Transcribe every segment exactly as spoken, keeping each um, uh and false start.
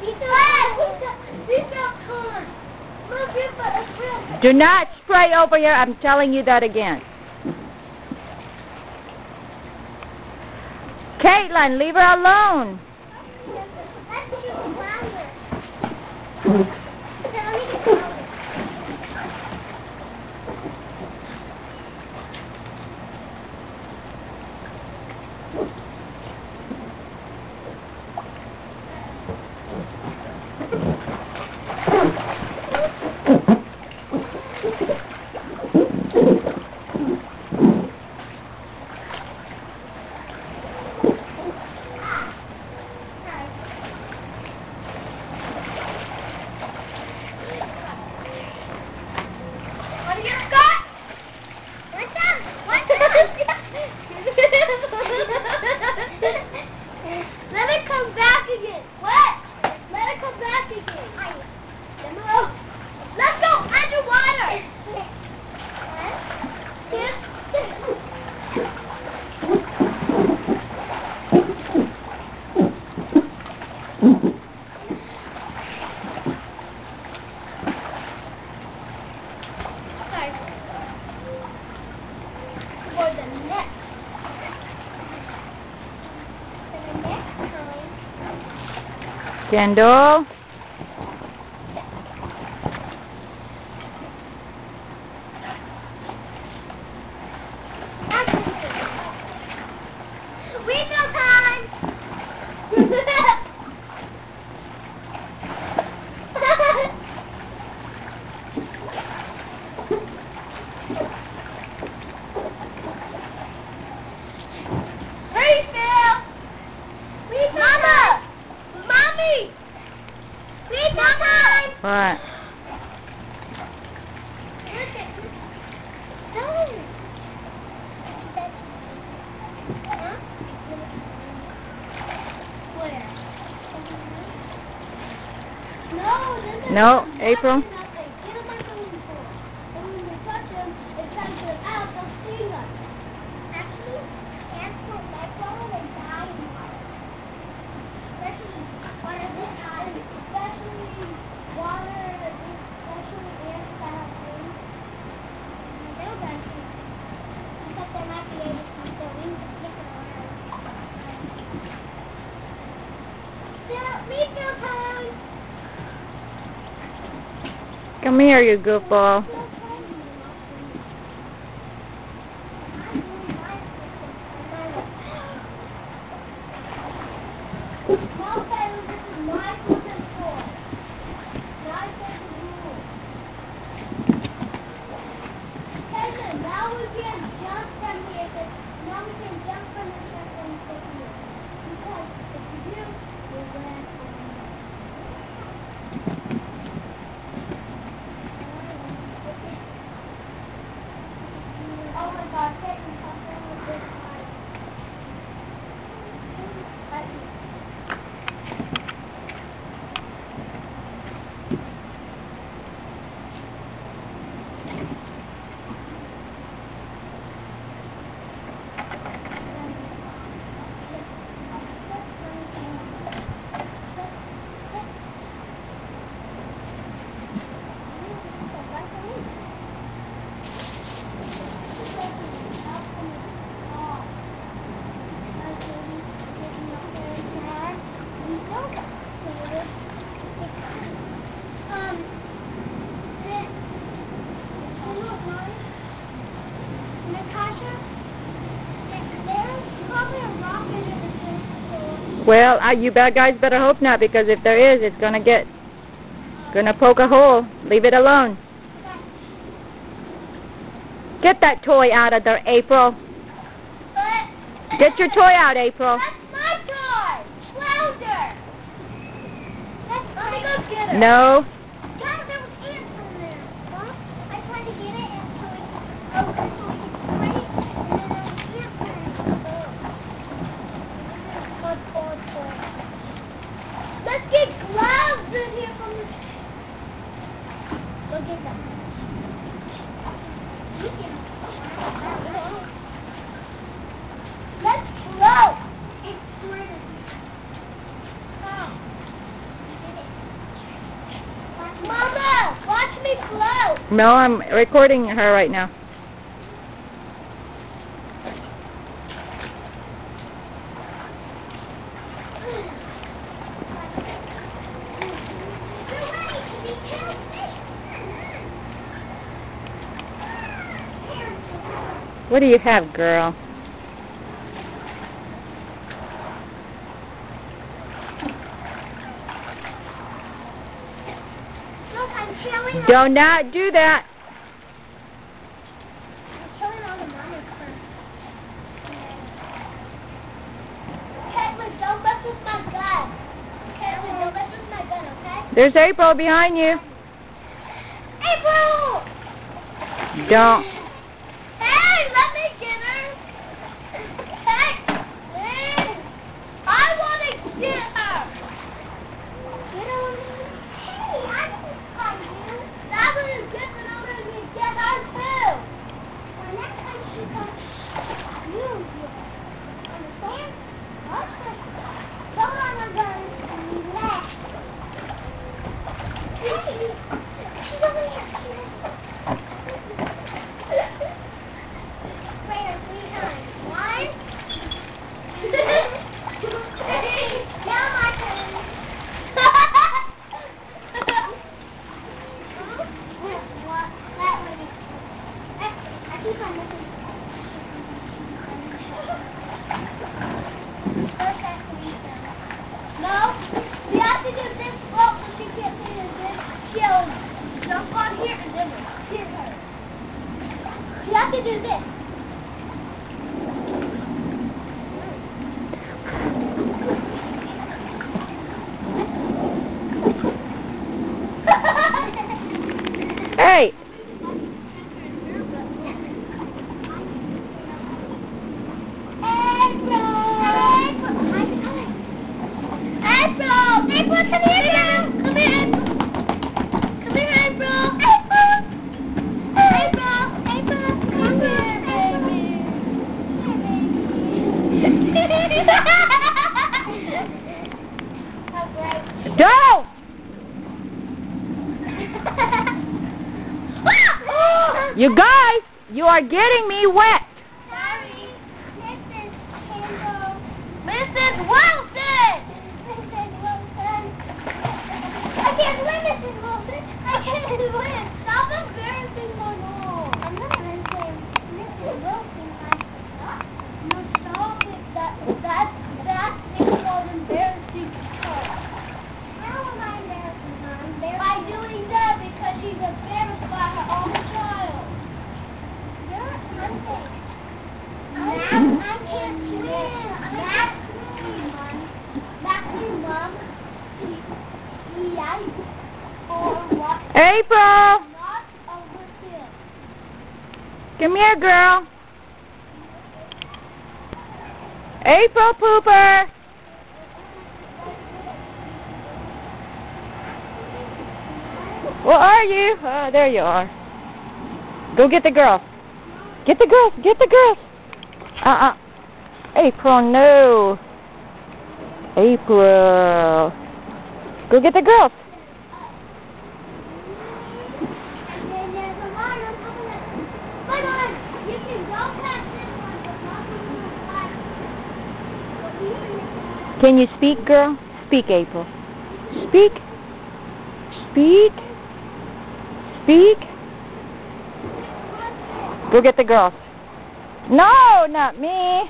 Do not spray over here. I'm telling you that again. Caitlin, leave her alone. Let it come back again. What? Let it come back again. Let's go underwater. Sorry. For the next. Kendall. Refill time. Refill. Mama. Mommy! Refill time! What? No. Huh? Where? No, this is No, April. nothing. Get them on the floor. And when you touch them, it's time to get out, they'll sting us. Actually, ants don't like water, they die in water. Especially water this high, especially water, especially ants that have wings. They'll die too. Except they might be able to use their wings to kick it around. Still, refill time! Come here, you goofball. Oh my God, Caitlin, something with this Well, uh, you bad guys better hope not, because if there is, it's gonna get, gonna poke a hole. Leave it alone. Get that toy out of there, April. But Get your toy out, April. that's my toy! Flounder! That's, let me go get her. No. God, there was ants in there. Huh? I tried to get it and so it, oh, so we could spray it, and then there was ants in it. Good boy, boy. Let's get gloves in here from the... Go get them. You can... Let's go! It's squirted. Oh. Mama, watch me float. No, I'm recording her right now. What do you have, girl? Look, I'm showing Do not do that. I'm showing all the mamas first. Caitlin, don't mess with my gun. Caitlin, don't mess with my gun, okay? There's April behind you. April! Don't. Hey, let me get her. Hey, hey. I want to get her. Get her. Hey, I didn't find you. That one is good, but I'm going to get her too. Well, next time she comes, you get her. Understand? Okay. Come on, I'm going to relax. Hey, she's over here. Where, three times. One. Now my turn. What? That way. I keep on looking. First I have to eat them. No, we have to do this float, but she can't do this. She'll jump on here and then hit her. You have to do this. Hey. April! April, come here now! Come here, April! Come here, April! April! April! April! Come here, baby! How great! Don't. You guys, you are getting me wet. Sorry, Missus Campbell. Missus Wilson! Missus Wilson. I can't win, Missus Wilson. I can't win. Stop embarrassing my mom. I'm not embarrassing Missus Wilson. I no, stop it. That, that, that is called embarrassing her. How am I embarrassing her? I'm embarrassing by doing that because she's embarrassed by her own child. You're unfair. Mom, I can't swim. That's me, Mom. That's me, Mom. Yeah. Or what? April, Not over here. come here, girl. April Pooper. Where are you? Oh, there you are. Go get the girls. Get the girls. Get the girls. Uh-uh. April, no. April. Go get the girls. And then there's a line on top of it. Hold on. You can go past this one, but not the one. Can you speak, girl? Speak, April. Speak. Speak. Speak. Go get the girls. No, not me.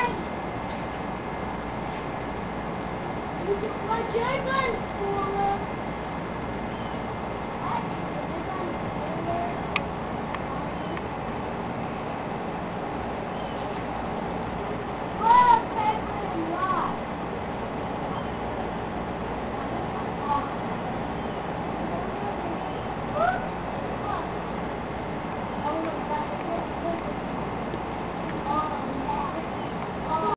What's your gun, Paula?